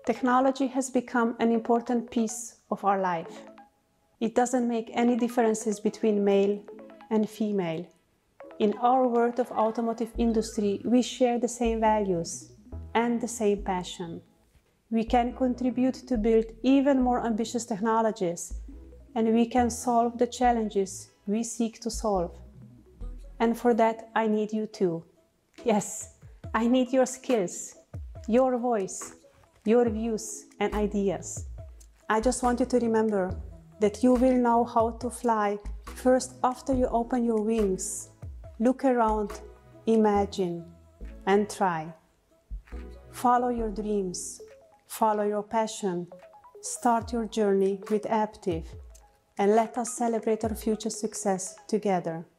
Technology has become an important piece of our life. It doesn't make any differences between male and female. In our world of automotive industry, we share the same values and the same passion. We can contribute to build even more ambitious technologies, and we can solve the challenges we seek to solve. And for that, I need you too. Yes, I need your skills, your voice, your views and ideas. I just want you to remember that you will know how to fly first after you open your wings. Look around, imagine, and try. Follow your dreams, follow your passion, start your journey with Aptiv, and let us celebrate our future success together.